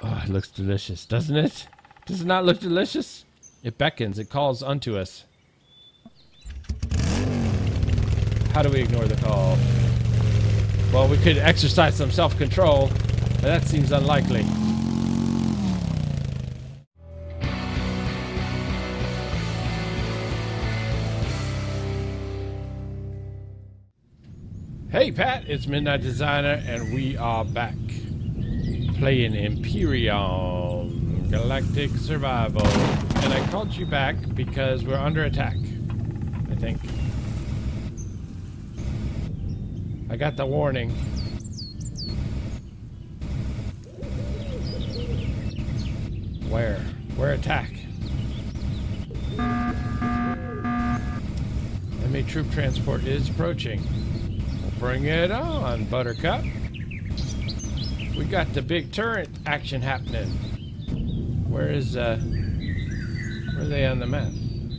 Oh, it looks delicious, doesn't it? Does it not look delicious? It beckons, it calls unto us. How do we ignore the call? Well, we could exercise some self-control, but that seems unlikely. Hey Pat, it's Midnightdesigner, and we are back playing Empyrion, Galactic Survival. And I called you back because we're under attack, I think. I got the warning. Where? Where attack? Enemy troop transport is approaching. Bring it on, Buttercup. We got the big turret action happening. Where are they on the map?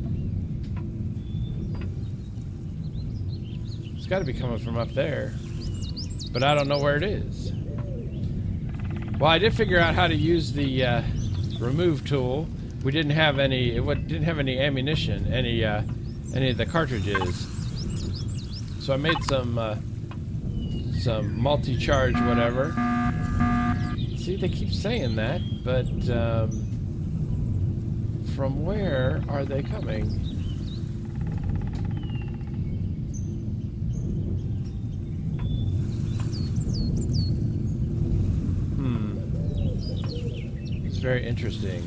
It's got to be coming from up there, but I don't know where it is. Well, I did figure out how to use the remove tool. We didn't have any. It didn't have any ammunition, any of the cartridges. So I made some multi-charge whatever. See, they keep saying that, but from where are they coming? It's very interesting.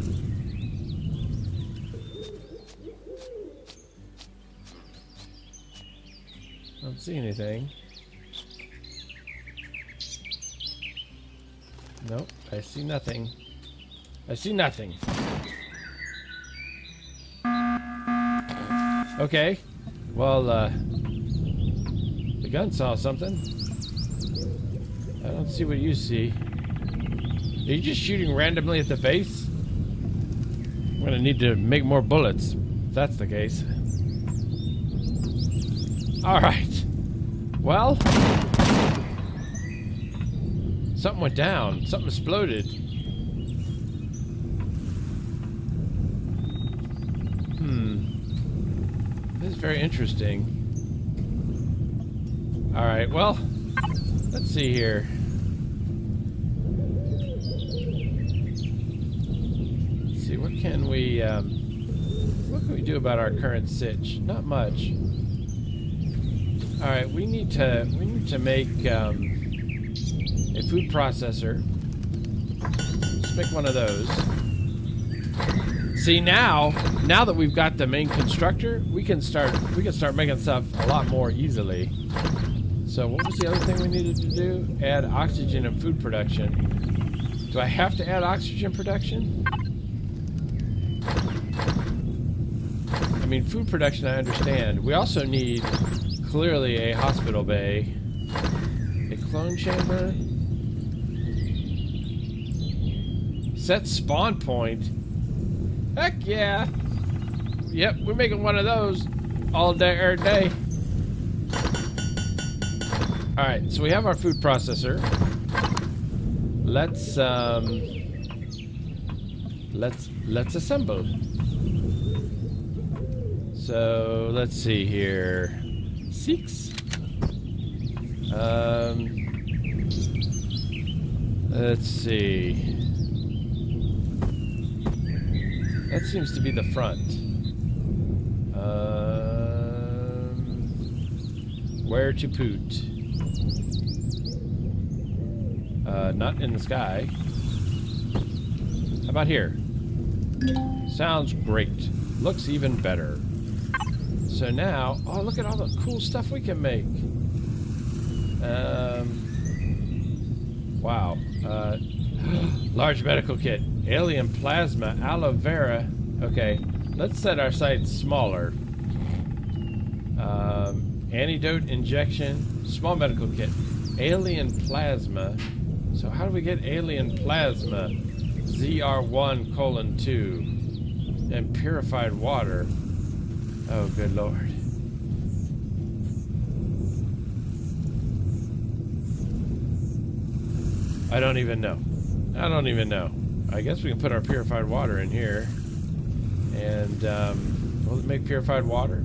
I don't see anything. Nope, I see nothing. I see nothing. Okay. Well, the gun saw something. I don't see what you see. Are you just shooting randomly at the base? I'm gonna need to make more bullets, if that's the case. Alright. Well, something went down. Something exploded. This is very interesting. Alright, well, let's see here. Let's see, what can we do about our current sitch? Not much. Alright, we need to make a food processor. Let's make one of those. See, now that we've got the main constructor, we can start making stuff a lot more easily. So what was the other thing we needed to do? Add oxygen and food production. Do I have to add oxygen production? I mean, food production I understand. We also need clearly a hospital bay. A clone chamber. Set spawn point. Heck yeah! Yep, we're making one of those all day, every day. Alright, so we have our food processor. Let's assemble. So let's see here. 6. Let's see. That seems to be the front. Where to put? Not in the sky. How about here? Sounds great. Looks even better. So now, oh, look at all the cool stuff we can make. Wow. Large medical kit. Alien plasma. Aloe vera. Okay. Let's set our sights smaller. Antidote injection. Small medical kit. Alien plasma. So how do we get alien plasma? ZR1:2. And purified water. Oh, good lord. I don't even know. I don't even know. I guess we can put our purified water in here. And, will it make purified water?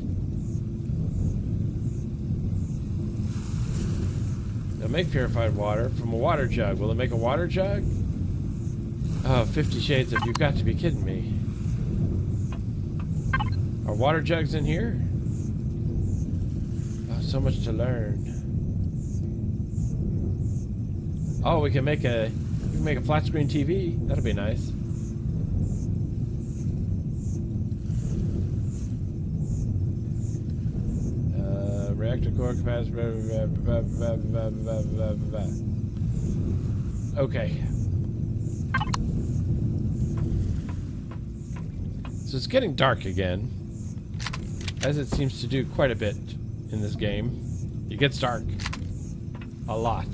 It'll make purified water from a water jug. Will it make a water jug? Oh, 50 Shades of, you've got to be kidding me. Are water jugs in here? Oh, so much to learn. Oh, we can make a flat screen TV. That'll be nice. Reactor core capacity. Okay. So it's getting dark again, as it seems to do quite a bit in this game. It gets dark a lot.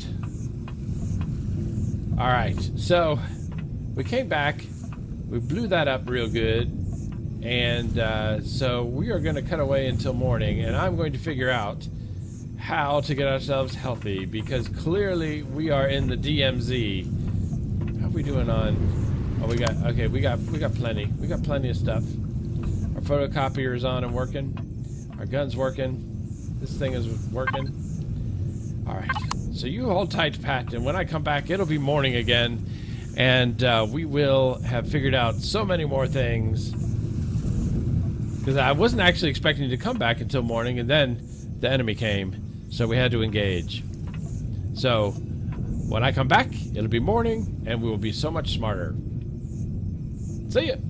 Alright, so we came back, we blew that up real good, and so we are going to cut away until morning, and I'm going to figure out how to get ourselves healthy, because clearly we are in the DMZ. How are we doing on... Oh, we got plenty. We got plenty of stuff. Our photocopier is on and working. Our gun's working. This thing is working. Alright. So you hold tight, Pat, and when I come back, it'll be morning again. And we will have figured out so many more things. Because I wasn't actually expecting to come back until morning, and then the enemy came. So we had to engage. So when I come back, it'll be morning, and we will be so much smarter. See ya!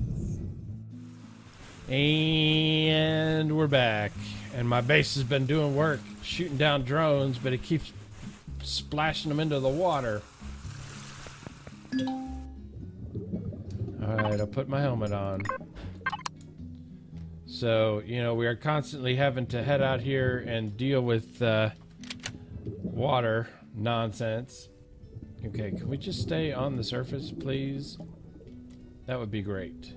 And we're back. And my base has been doing work, shooting down drones, but it keeps splashing them into the water. Alright, I'll put my helmet on. So, you know, we are constantly having to head out here and deal with water nonsense. Okay, can we just stay on the surface, please? That would be great.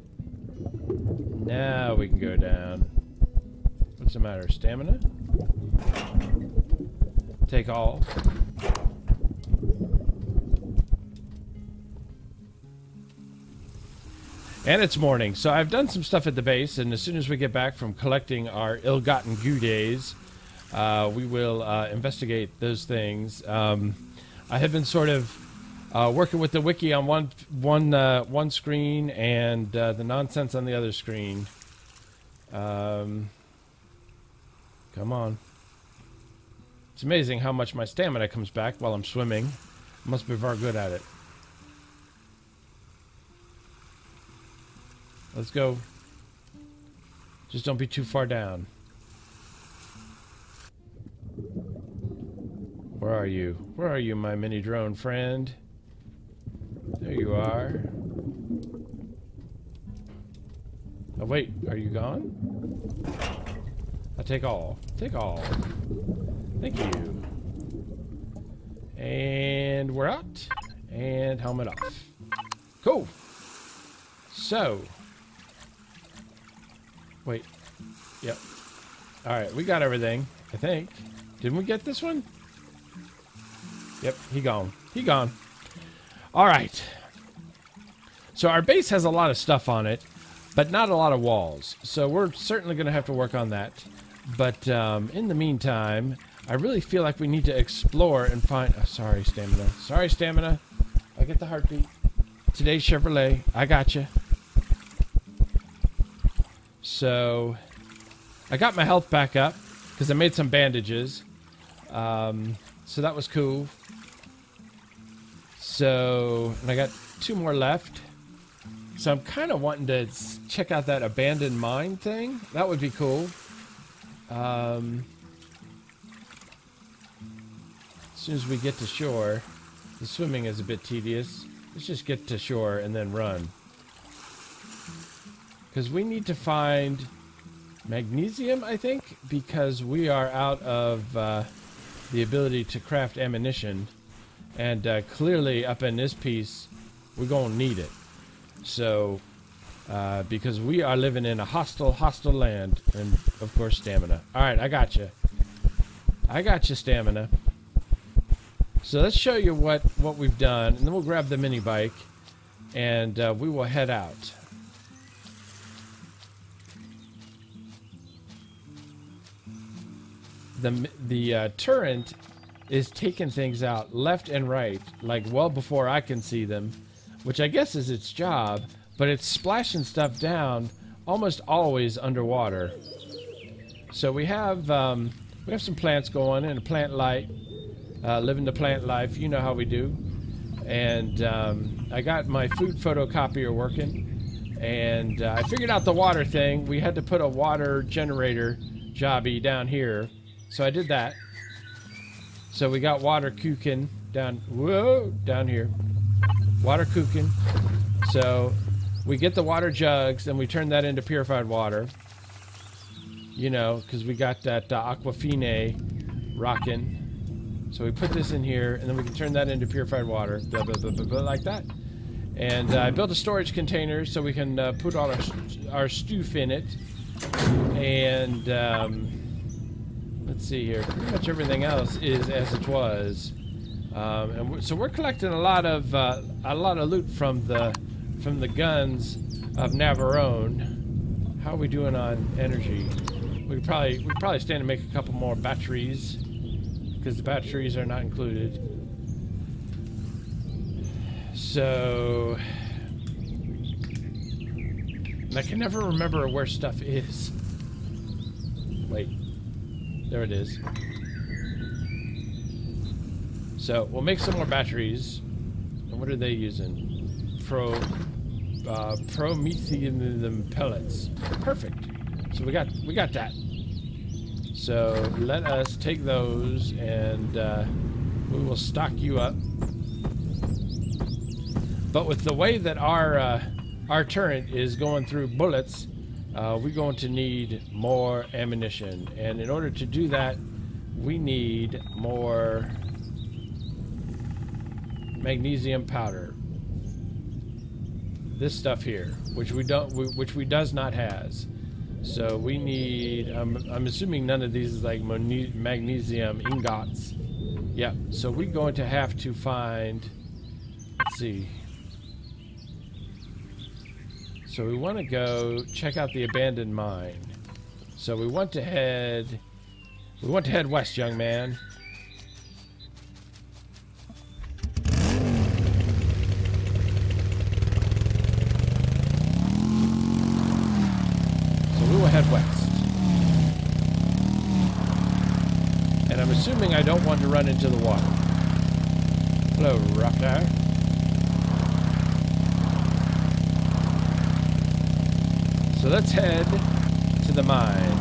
Now we can go down. What's the matter? Stamina? Take all. And it's morning, so I've done some stuff at the base, and as soon as we get back from collecting our ill-gotten goo days, we will investigate those things. I have been sort of working with the wiki on one screen and the nonsense on the other screen. Come on. It's amazing how much my stamina comes back while I'm swimming. I must be very good at it. Let's go. Just don't be too far down. Where are you? Where are you, my mini drone friend? There you are. Oh, wait. Are you gone? I'll take all. Take all. Thank you. And we're out. And helmet off. Cool. So. Wait. Yep. Alright, we got everything, I think. Didn't we get this one? Yep, he gone. He gone. Alright. So our base has a lot of stuff on it, but not a lot of walls. So we're certainly going to have to work on that. But in the meantime, I really feel like we need to explore and find... Oh, sorry, stamina. Sorry, stamina. I'll get the heartbeat. Today's Chevrolet. I gotcha. So, I got my health back up because I made some bandages. So that was cool. So, and I got 2 more left. So I'm kind of wanting to check out that abandoned mine thing. That would be cool. As soon as we get to shore, the swimming is a bit tedious. Let's just get to shore and then run. Because we need to find magnesium, I think, because we are out of the ability to craft ammunition. And clearly up in this piece, we're going to need it. So, because we are living in a hostile land. And, of course, stamina. Alright, I got you. I got you, stamina. So let's show you what we've done, and then we'll grab the mini bike, and we will head out. The turret is taking things out left and right, like well before I can see them, which I guess is its job, but it's splashing stuff down almost always underwater. So we have some plants going and a plant light, living the plant life. You know how we do. And I got my food photocopier working, and I figured out the water thing. We had to put a water generator jobby down here, so I did that. So we got water cooking down here. Water cooking. So we get the water jugs and we turn that into purified water. You know, because we got that Aquafina rocking. So we put this in here, and then we can turn that into purified water, blah, blah, blah, blah, blah, like that. And I built a storage container so we can put all our stoof in it. And let's see here. Pretty much everything else is as it was. So we're collecting a lot of loot from the guns of Navarone. How are we doing on energy? We probably stand to make a couple more batteries, because the batteries are not included. So, and I can never remember where stuff is. Wait, there it is. So we'll make some more batteries. And what are they using? Promethium pellets. Perfect. So we got that. So let us take those, and we will stock you up. But with the way that our turret is going through bullets, we're going to need more ammunition, and in order to do that, we need more magnesium powder. This stuff here, which we does not has. So we need. I'm assuming none of these is like magnesium ingots. Yeah. So we're going to have to find. Let's see. So we want to go check out the abandoned mine. So we want to head. We want to head west, young man. Head west. And I'm assuming I don't want to run into the water. Hello, Rocker. So let's head to the mine.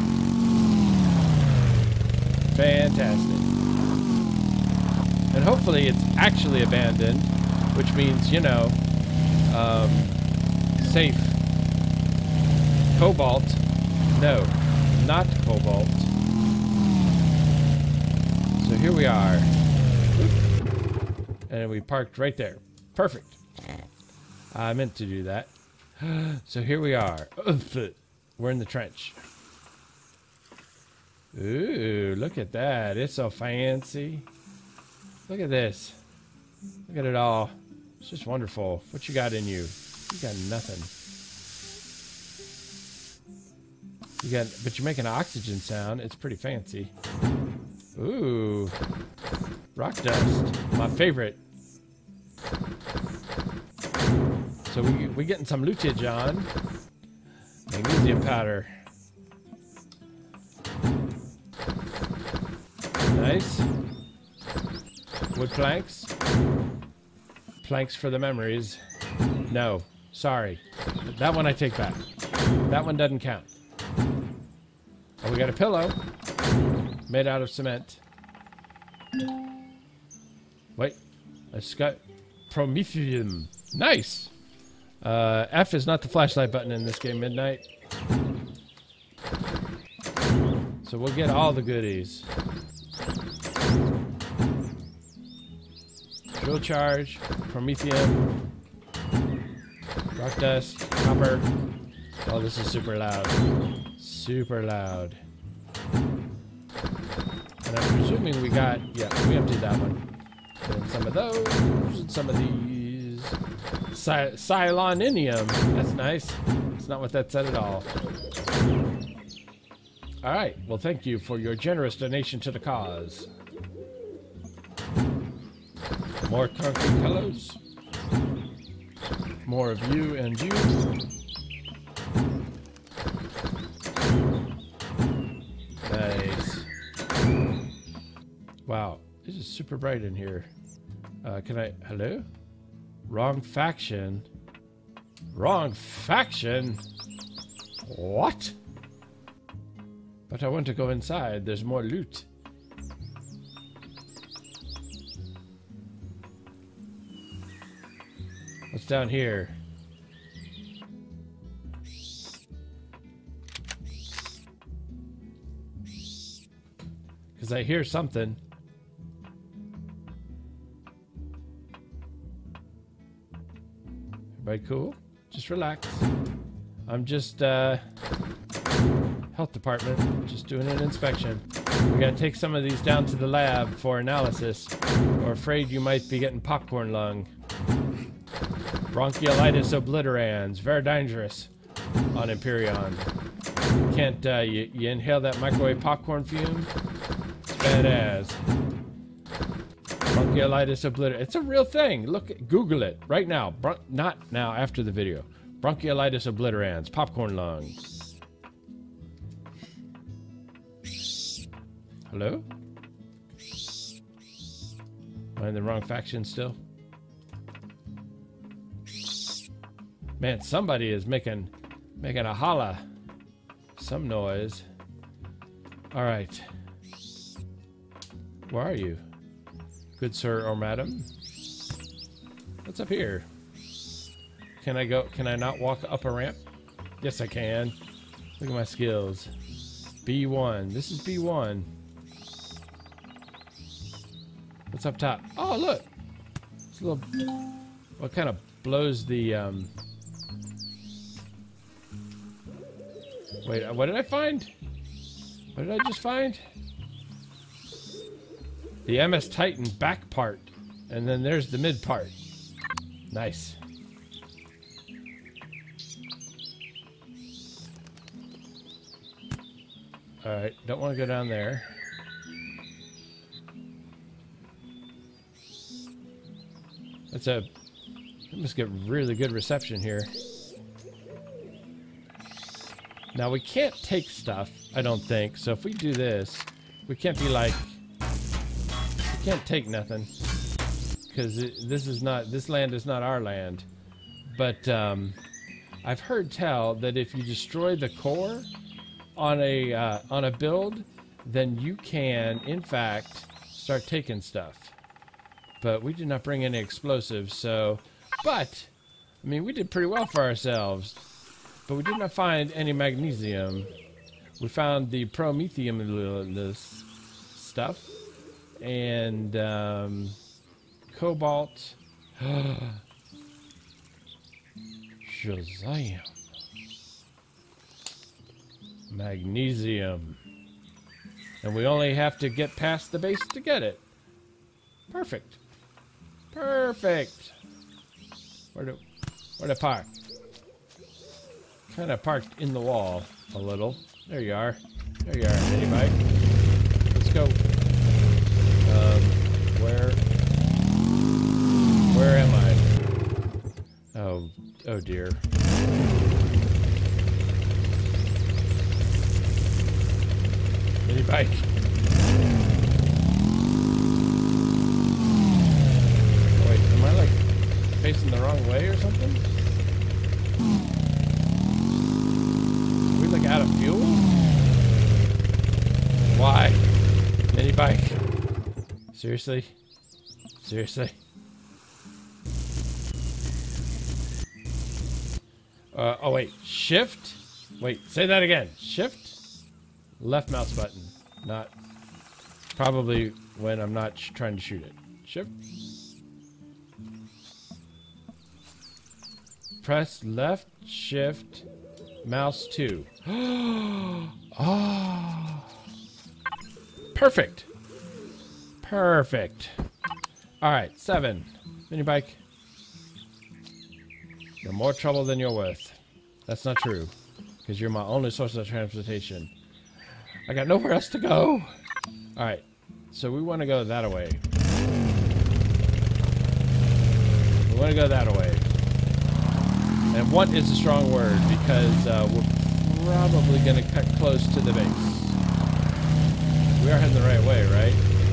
Fantastic. And hopefully it's actually abandoned, which means, you know, safe. Cobalt. No, not cobalt. So here we are. And we parked right there. Perfect. I meant to do that. So here we are. We're in the trench. Ooh, look at that. It's so fancy. Look at this. Look at it all. It's just wonderful. What you got in you? You got nothing. But you're making an oxygen sound. It's pretty fancy. Ooh. Rock dust. My favorite. So we getting some lootage on. Magnesium powder. Nice. Wood planks. Planks for the memories. No. Sorry. That one I take back. That one doesn't count. Oh, we got a pillow made out of cement. Wait, I just got Promethium. Nice. F is not the flashlight button in this game, Midnight. So we'll get all the goodies. Drill charge, Promethium, rock dust, copper. Oh, this is super loud. Super loud. And I'm presuming we got... Yeah, we emptied that one. And some of those, and some of these. Cyloninium. That's nice. That's not what that said at all. Alright, well thank you for your generous donation to the cause. More concrete pillows. More of you and you. Nice. Wow, this is super bright in here. Can I... Hello? Wrong faction. Wrong faction? What? But I want to go inside. There's more loot. What's down here? Because I hear something. Everybody cool? Just relax. I'm just, health department, just doing an inspection. We gotta take some of these down to the lab for analysis. We're afraid you might be getting popcorn lung. Bronchiolitis obliterans, very dangerous on Empyrion. Can't, you inhale that microwave popcorn fume? It's badass. Bronchiolitis obliterans. It's a real thing. Look, Google it right now. Not now, after the video. Bronchiolitis obliterans, popcorn lung. Hello? Am I in the wrong faction still? Man, somebody is making a holla. Some noise. Alright. Where are you? Good sir or madam? What's up here? Can I go? Can I not walk up a ramp? Yes, I can. Look at my skills. B1. This is B1. What's up top? Oh, look! It's a little... What kind of blows the, Wait, what did I find? What did I just find? The MS Titan back part. And then there's the mid part. Nice. Alright, don't want to go down there. That's a... I must get really good reception here. Now we can't take stuff, I don't think. So if we do this, we can't be like, we can't take nothing, because this land is not our land. But I've heard tell that if you destroy the core on a build, then you can, in fact, start taking stuff. But we did not bring any explosives, so. But I mean, we did pretty well for ourselves. But we did not find any magnesium. We found the promethium stuff. And cobalt. Shazam. Magnesium. And we only have to get past the base to get it. Perfect. Perfect. Where'd it park? Kind of parked in the wall a little. There you are. There you are, anybody. Let's go. Where am I? Oh dear. Mini bike. Wait, am I like facing the wrong way or something? Are we like out of fuel? Why? Mini bike. Seriously? Seriously? Oh wait, shift? Wait, say that again. Shift? Left mouse button. Not, probably when I'm not trying to shoot it. Shift? Press left, shift, mouse 2. Oh. Perfect. Perfect. All right, 7. Mini bike. You're more trouble than you're worth. That's not true, because you're my only source of transportation. I got nowhere else to go. All right, so we want to go that way. We want to go that way. And want is a strong word, because we're probably going to cut close to the base. We are heading the right way, right?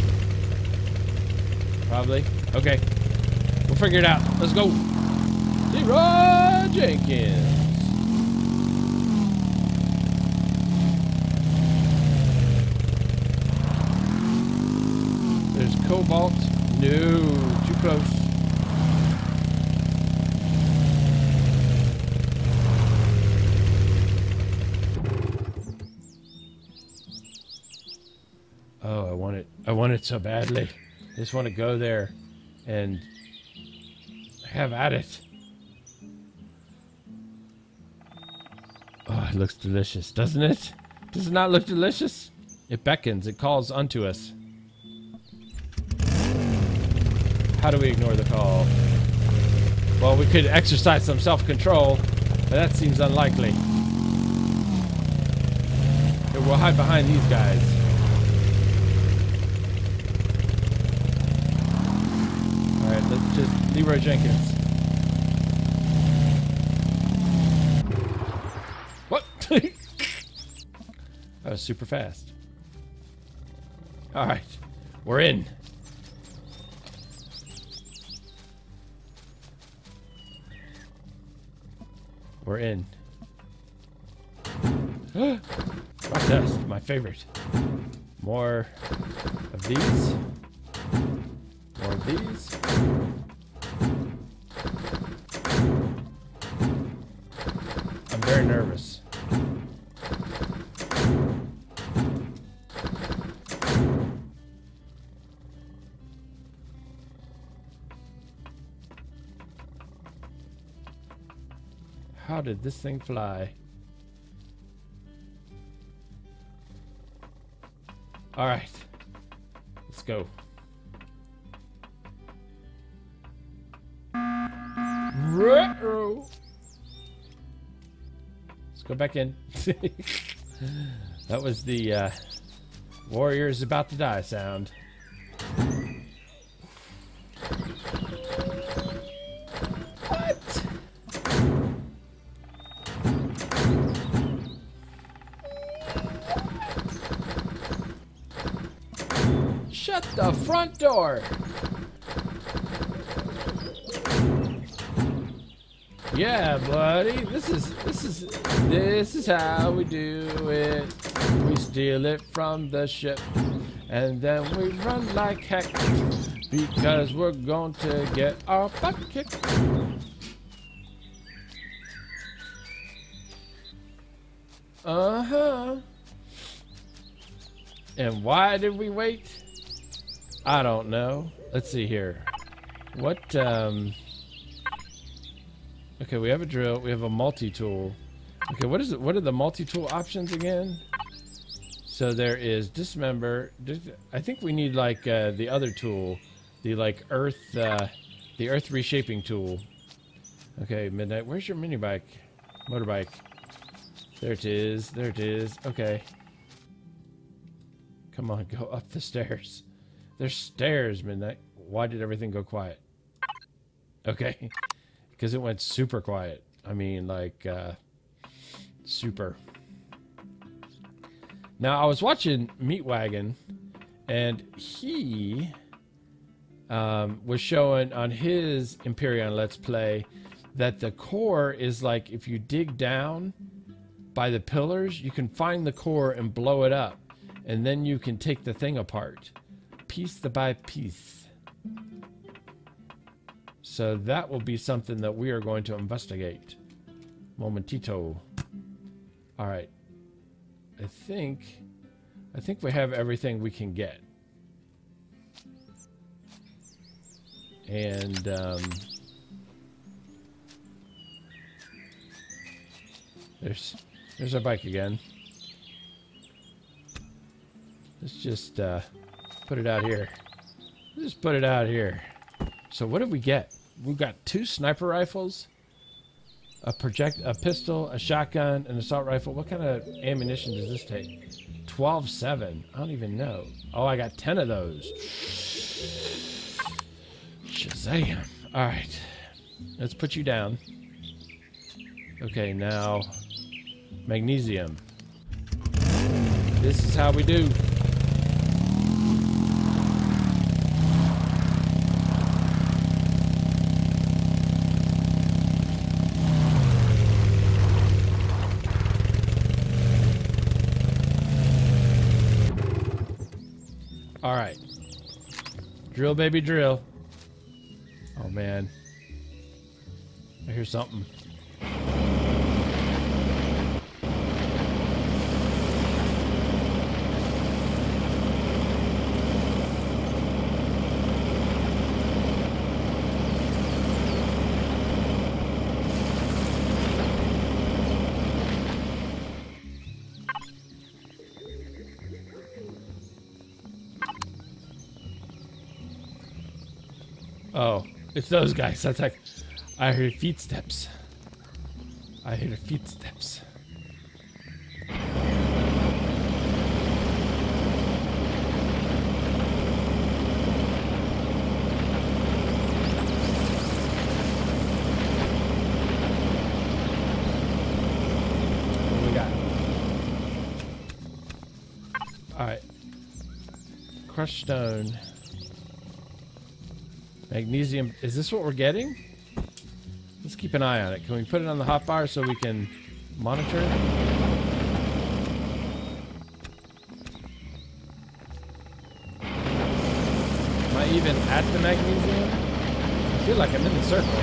Probably. Okay. We'll figure it out. Let's go. Leroy Jenkins. There's cobalt. No, too close. Oh, I want it. I want it so badly. I just want to go there and have at it. Oh, it looks delicious, doesn't it? Does it not look delicious? It beckons. It calls unto us. How do we ignore the call? Well, we could exercise some self-control, but that seems unlikely. Here, we'll hide behind these guys. Alright, let's just Leroy Jenkins. What? That was super fast. Alright, we're in. We're in. Rock dust, my favorite. More of these. More of these. I'm very nervous. How did this thing fly? All right, let's go. Ruh-roh. Let's go back in. That was the warriors about to die sound. Shut the front door. Yeah, buddy. This is how we do it. We steal it from the ship, and then we run like heck because we're going to get our butt kicked. Uh-huh. And why did we wait? I don't know. Let's see here. What, okay, we have a drill. We have a multi-tool. Okay, what is it? What are the multi-tool options again? So there is dismember. I think we need like the other tool, the like earth, the earth reshaping tool. Okay, Midnight. Where's your mini bike? Motorbike. There it is. There it is. Okay. Come on, go up the stairs. There's stairs, Midnight. Why did everything go quiet? Okay. Because it went super quiet. I mean, like, super. Now, I was watching Meat Wagon, and he was showing on his Empyrion Let's Play that the core is like, if you dig down by the pillars, you can find the core and blow it up. And then you can take the thing apart. Piece by piece. So that will be something that we are going to investigate. Momentito. Alright. I think we have everything we can get. And there's our bike again. Let's just put it out here. Just put it out here. So what did we get? We've got 2 sniper rifles, a pistol, a shotgun, an assault rifle. What kind of ammunition does this take? 12-7. I don't even know. Oh, I got 10 of those. Shazam. All right. Let's put you down. Okay, now magnesium. This is how we do. All right. Drill, baby, drill. Oh, man. I hear something. Oh, it's those guys. That's like, I hear feet steps. I hear feet steps. What do we got? All right. Crushed stone. Magnesium. Is this what we're getting? Let's keep an eye on it. Can we put it on the hotbar so we can monitor it? Am I even at the magnesium? I feel like I'm in the circle.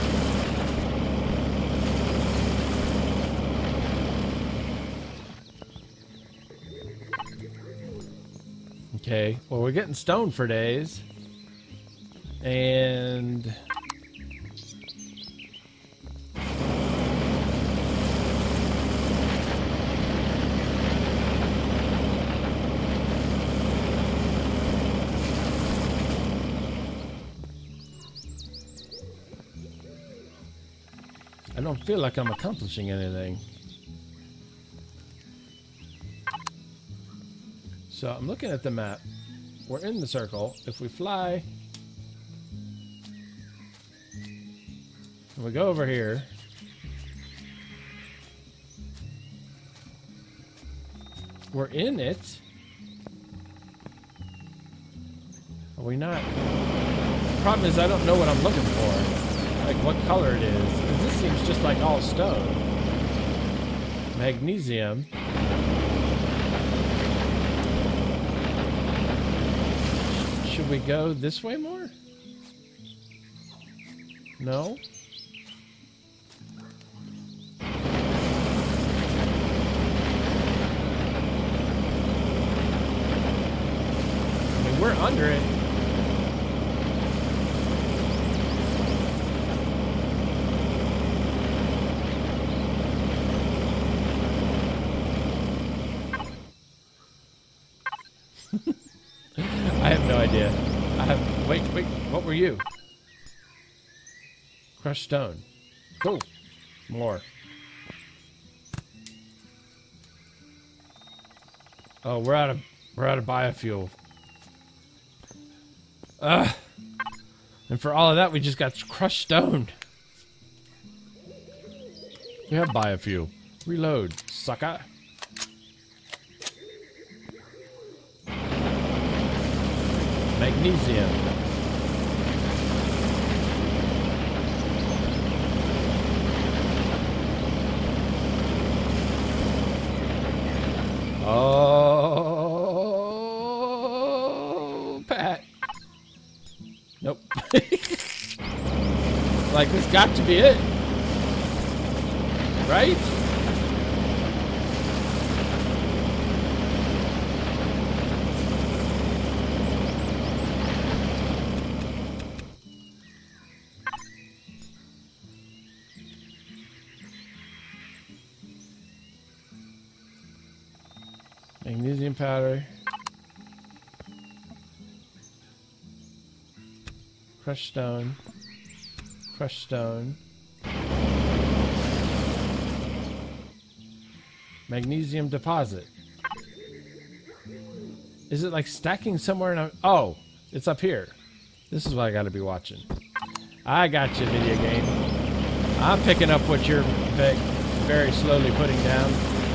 Okay. Well, we're getting stoned for days. And I don't feel like I'm accomplishing anything. So I'm looking at the map. We're in the circle. If we fly, and we go over here, we're in it. Are we not? The problem is I don't know what I'm looking for. Like what color it is. Because this seems just like all stone. Magnesium. Should we go this way more? No? I mean, we're under it. I have no idea. Wait, what were you? Crushed stone. Cool. More. Oh, we're out of biofuel. And for all of that, we just got crushed stone. We have biofuel. Reload, sucker. Magnesium. Oh, Pat. Nope. Like, this got to be it. Right? Magnesium powder. Crushed stone. Crushed stone. Magnesium deposit. Is it like stacking somewhere in a... Oh, it's up here. This is what I gotta be watching. I got you, video game. I'm picking up what you're very slowly putting down.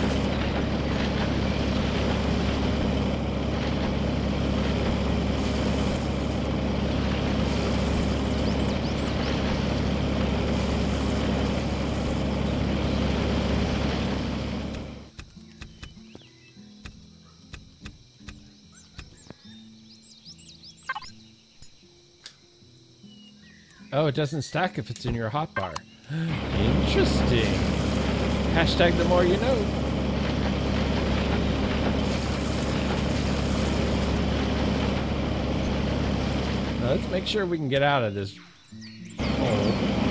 Oh, it doesn't stack if it's in your hotbar. Interesting. Hashtag the more you know. Now let's make sure we can get out of this hole.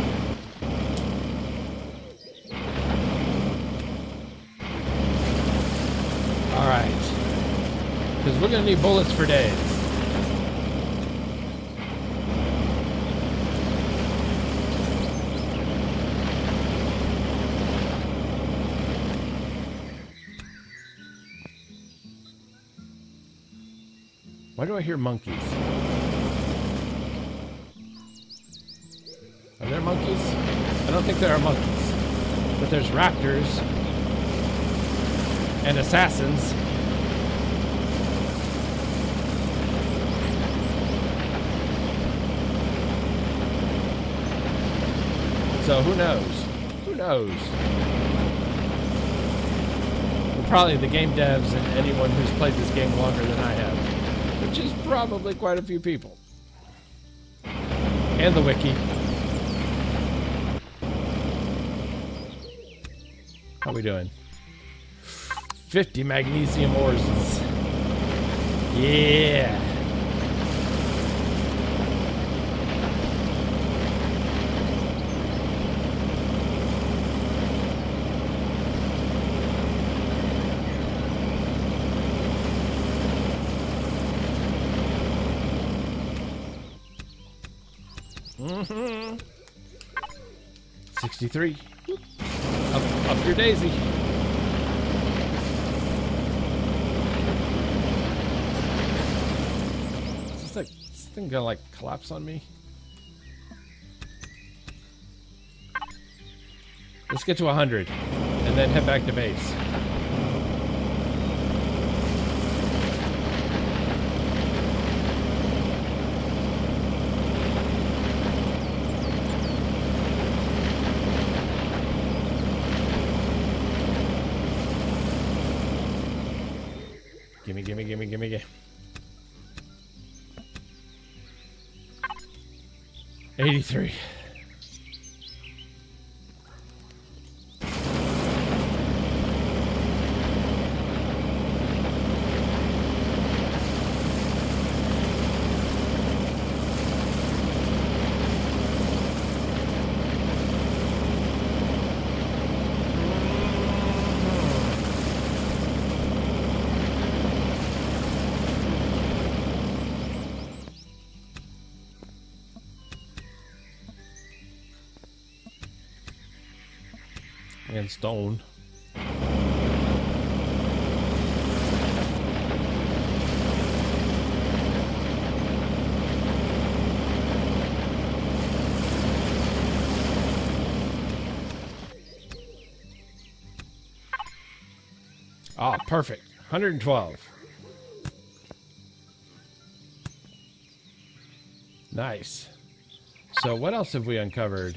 Alright. Because we're going to need bullets for days. Why do I hear monkeys? Are there monkeys? I don't think there are monkeys. But there's raptors. And assassins. So who knows? Who knows? Well, probably the game devs and anyone who's played this game longer than I have. Which is probably quite a few people. And the wiki. How we doing? 50 magnesium ores. Yeah. Mm-hmm. 63. Up your daisy. Is this thing gonna like collapse on me? Let's get to 100 and then head back to base. Gimme. 83. And stone. Ah, perfect. 112. Nice. So what else have we uncovered?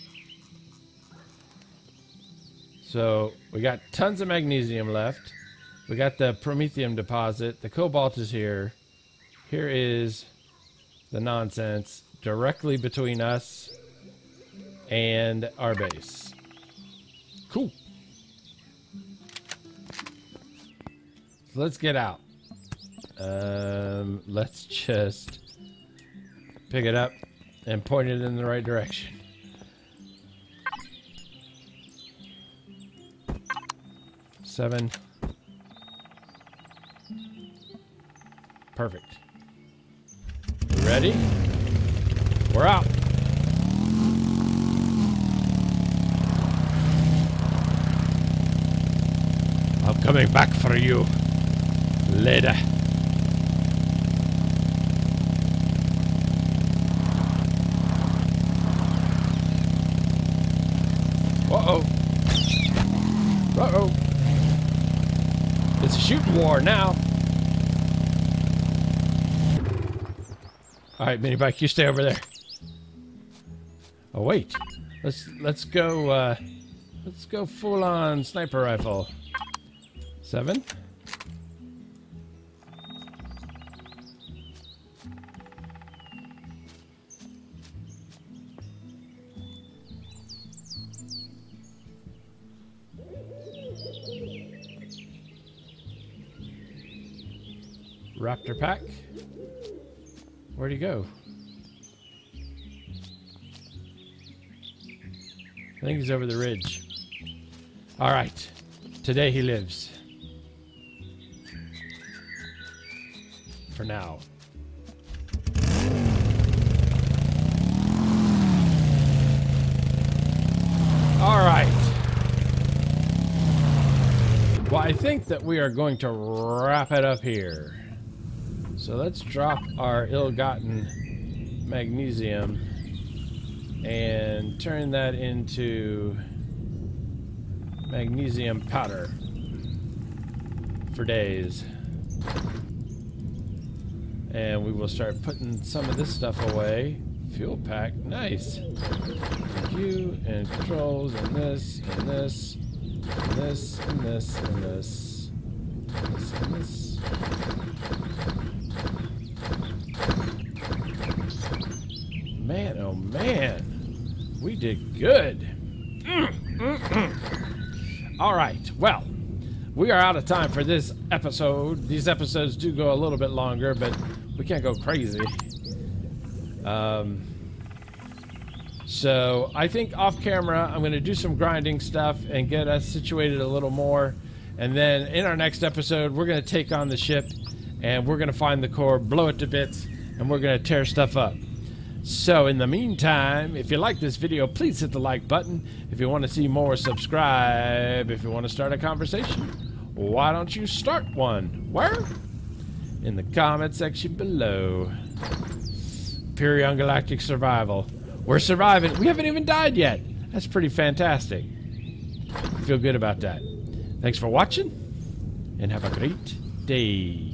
So we got tons of magnesium left. We got the promethium deposit. The cobalt is here. Here is the nonsense directly between us and our base. Cool. So let's get out. Let's just pick it up and point it in the right direction. Seven. Perfect. Ready? We're out. I'm coming back for you later. Uh-oh. Uh-oh. It's a shooting war now. All right, mini bike, you stay over there. Oh wait, let's go full on sniper rifle. 7. Raptor pack. Where'd he go? I think he's over the ridge. All right. Today he lives. For now. All right. Well, I think that we are going to wrap it up here. So let's drop our ill-gotten magnesium and turn that into magnesium powder for days. And we will start putting some of this stuff away. Fuel pack, nice. Thank you, and controls, and this, and this, and this, and this, and this, and this, and this. Man, oh man, we did good. All right, well, we are out of time for this episode. These episodes do go a little bit longer, but we can't go crazy. So I think off camera, I'm going to do some grinding stuff and get us situated a little more. And then in our next episode, we're going to take on the ship and we're going to find the core, blow it to bits, and we're going to tear stuff up. So in the meantime, if you like this video, please hit the like button. If you want to see more, subscribe. If you want to start a conversation, why don't you start one? Where? In the comment section below. Empyrion Galactic Survival. We're surviving. We haven't even died yet. That's pretty fantastic. I feel good about that. Thanks for watching, and have a great day.